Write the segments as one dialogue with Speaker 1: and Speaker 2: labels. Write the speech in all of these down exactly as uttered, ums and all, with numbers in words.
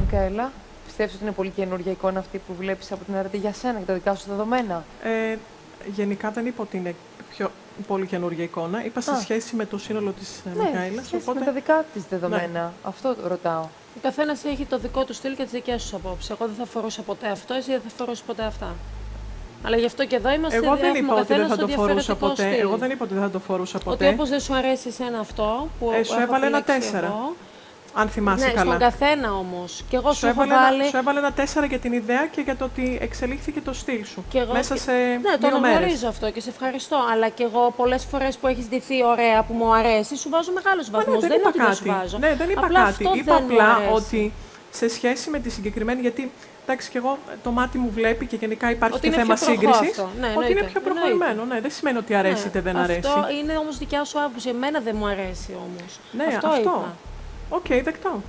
Speaker 1: Μικαέλα, πιστεύεις ότι είναι πολύ καινούργια εικόνα αυτή που βλέπεις από την αρετή για σένα και τα δικά σου δεδομένα?
Speaker 2: Ε, γενικά δεν είπα ότι είναι πιο πολύ καινούργια εικόνα. Είπα σε
Speaker 1: Α.
Speaker 2: σχέση με το σύνολο της
Speaker 1: Ναι,
Speaker 2: Μικαέλας.
Speaker 1: σε σχέση
Speaker 2: Οπότε...
Speaker 1: με τα δικά της δεδομένα.
Speaker 2: Ναι.
Speaker 1: Αυτό ρωτάω.
Speaker 3: Ο καθένας έχει το δικό του στυλ και τις δικές του απόψεις. Εγώ δεν θα φορούσα ποτέ αυτό, εσύ δεν θα φορούσα ποτέ αυτά. Αλλά γι' αυτό και εδώ είμαστε.
Speaker 2: Εγώ δεν είπα ότι δεν θα το φορούσα ποτέ.
Speaker 3: Στυλ.
Speaker 2: Εγώ δεν είπα ότι δεν θα το φορούσα ποτέ.
Speaker 3: Ότι όπως δεν σου αρέσει εσένα αυτό που
Speaker 2: ε, σου
Speaker 3: έχω
Speaker 2: έβαλε ένα
Speaker 3: επιλέξει
Speaker 2: τέσσερα.
Speaker 3: εγώ,
Speaker 2: Αν θυμάσαι
Speaker 3: ναι,
Speaker 2: καλά.
Speaker 3: στον καθένα όμως. Και εγώ σου,
Speaker 2: Σου
Speaker 3: έχω
Speaker 2: έβαλε,
Speaker 3: βάλει.
Speaker 2: ένα, σου έβαλε ένα τέσσερα για την ιδέα και για το ότι εξελίχθηκε το στυλ σου.
Speaker 3: Και εγώ...
Speaker 2: Μέσα σε
Speaker 3: ναι,
Speaker 2: δύο
Speaker 3: το
Speaker 2: μέρες.
Speaker 3: γνωρίζω αυτό και σε ευχαριστώ. Αλλά και εγώ πολλές φορές που έχεις ντυθεί ωραία, που μου αρέσει, σου βάζω μεγάλους βαθμούς.
Speaker 2: Ναι, δεν,
Speaker 3: δεν
Speaker 2: είπα
Speaker 3: είναι ότι δεν
Speaker 2: κάτι.
Speaker 3: σου βάζω.
Speaker 2: Ναι, δεν είπα
Speaker 3: απλά
Speaker 2: κάτι.
Speaker 3: Αυτό
Speaker 2: Είπα
Speaker 3: δεν μου
Speaker 2: απλά
Speaker 3: αρέσει.
Speaker 2: ότι σε σχέση με τη συγκεκριμένη. Γιατί εντάξει, και εγώ το μάτι μου βλέπει και γενικά υπάρχει
Speaker 3: Ότι
Speaker 2: και
Speaker 3: είναι
Speaker 2: θέμα
Speaker 3: πιο προχώ
Speaker 2: σύγκριση.
Speaker 3: αυτό. Ναι,
Speaker 2: ότι
Speaker 3: εννοείται.
Speaker 2: είναι πιο προχωρημένο. Ναι, δεν σημαίνει ότι αρέσει είτε δεν αρέσει.
Speaker 3: Αυτό είναι όμως δικιά σου άποψη. Εμένα δεν μου αρέσει όμως.
Speaker 2: Ναι,
Speaker 3: αυτό.
Speaker 2: αυτό.
Speaker 3: Είπα.
Speaker 2: Οκ, okay, δεκτό.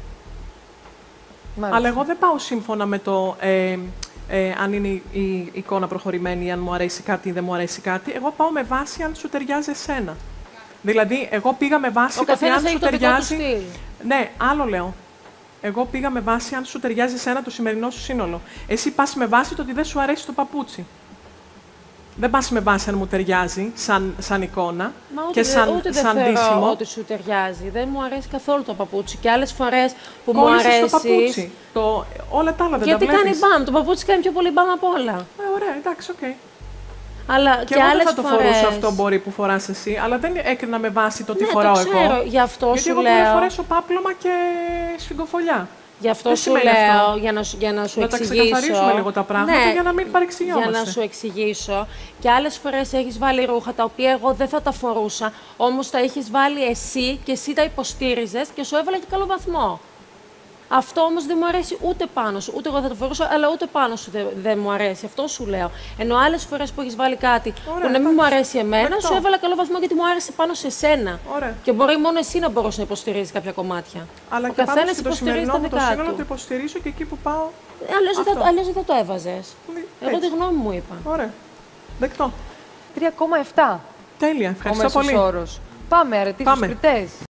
Speaker 1: Μάλιστα.
Speaker 2: Αλλά εγώ δεν πάω σύμφωνα με το ε, ε, αν είναι η, η εικόνα προχωρημένη ή αν μου αρέσει κάτι ή δεν μου αρέσει κάτι. Εγώ πάω με βάση αν σου ταιριάζει εσένα. Δηλαδή, εγώ πήγα με βάση
Speaker 3: Ο
Speaker 2: το ότι αν
Speaker 3: καθένας
Speaker 2: σου
Speaker 3: έχει το δικό του
Speaker 2: ταιριάζει.
Speaker 3: στυλ.
Speaker 2: Ναι, άλλο λέω. Εγώ πήγα με βάση αν σου ταιριάζει εσένα το σημερινό σου σύνολο. Εσύ πας με βάση το ότι δεν σου αρέσει το παπούτσι. Δεν πας με βάση αν μου ταιριάζει σαν, σαν εικόνα
Speaker 3: Μα ούτε,
Speaker 2: και σαν,
Speaker 3: ούτε
Speaker 2: σαν
Speaker 3: δεν θεωρώ
Speaker 2: ντύσιμο.
Speaker 3: ότι σου ταιριάζει. Δεν μου αρέσει καθόλου το παπούτσι. Και άλλες φορές που μου
Speaker 2: Κόλλησες
Speaker 3: αρέσει.
Speaker 2: το παπούτσι. Το, όλα τα άλλα δεν
Speaker 3: Γιατί
Speaker 2: τα
Speaker 3: κάνει
Speaker 2: βλέπεις.
Speaker 3: μπαμ. Το παπούτσι κάνει πιο πολύ μπαμ από όλα.
Speaker 2: Ε, ωραία, εντάξει, οκ. Okay.
Speaker 3: Αλλά
Speaker 2: Και,
Speaker 3: και,
Speaker 2: εγώ δεν
Speaker 3: άλλες
Speaker 2: θα το
Speaker 3: φορές...
Speaker 2: φορούσα αυτό μπορεί που φοράς εσύ, αλλά δεν έκρινα με βάση το τι
Speaker 3: ναι,
Speaker 2: φοράω
Speaker 3: το ξέρω.
Speaker 2: εγώ.
Speaker 3: Γι' αυτό
Speaker 2: Γιατί
Speaker 3: σου
Speaker 2: εγώ
Speaker 3: λέω.
Speaker 2: μπορώ να φορέσω πάπλωμα και σφιγγοφολιά.
Speaker 3: Γι' αυτό
Speaker 2: Δεν
Speaker 3: σου
Speaker 2: σημαίνει
Speaker 3: λέω,
Speaker 2: αυτό.
Speaker 3: για να, σου- για να σου
Speaker 2: Να τα
Speaker 3: εξηγήσω.
Speaker 2: ξεκαθαρίσουμε λίγο τα πράγματα
Speaker 3: ναι,
Speaker 2: για να μην παρεξηγιόμαστε.
Speaker 3: Για να σου εξηγήσω. Και άλλες φορές έχεις βάλει ρούχα τα οποία εγώ δεν θα τα φορούσα, όμως τα έχεις βάλει εσύ και εσύ τα υποστήριζες και σου έβαλε και καλό βαθμό. Αυτό όμως δεν μου αρέσει ούτε πάνω σου. Ούτε εγώ θα το φορούσα, αλλά ούτε πάνω σου δεν, δεν μου αρέσει. Αυτό σου λέω. Ενώ άλλες φορές που έχεις βάλει κάτι
Speaker 2: Ωραία,
Speaker 3: που να μην μου αρέσει εμένα,
Speaker 2: δεκτό.
Speaker 3: σου έβαλα καλό βαθμό γιατί μου άρεσε πάνω σε σένα.
Speaker 2: Ωραία.
Speaker 3: Και μπορεί μόνο εσύ να μπορούσε να υποστηρίζει κάποια κομμάτια.
Speaker 2: Αλλά
Speaker 3: Ο
Speaker 2: και πάνω
Speaker 3: καθένας
Speaker 2: και το
Speaker 3: υποστηρίζει
Speaker 2: σημερινό
Speaker 3: τα
Speaker 2: μου το
Speaker 3: δικά
Speaker 2: σύνολο
Speaker 3: του.
Speaker 2: το υποστηρίζω και εκεί που πάω.
Speaker 3: Αλλιώς δεν
Speaker 2: Αυτό.
Speaker 3: θα- αλλιώς δεν θα το έβαζες.
Speaker 2: Ναι,
Speaker 3: Εγώ
Speaker 2: έτσι.
Speaker 3: τη γνώμη μου είπα.
Speaker 2: Ωραία. Δεκτό.
Speaker 1: τρία κόμμα επτά
Speaker 2: Τέλεια.
Speaker 1: ο
Speaker 2: Ευχαριστώ
Speaker 1: μέσος
Speaker 2: πολύ.
Speaker 1: όρος. Πάμε αρετή στους
Speaker 2: Πάμε.
Speaker 1: κριτές.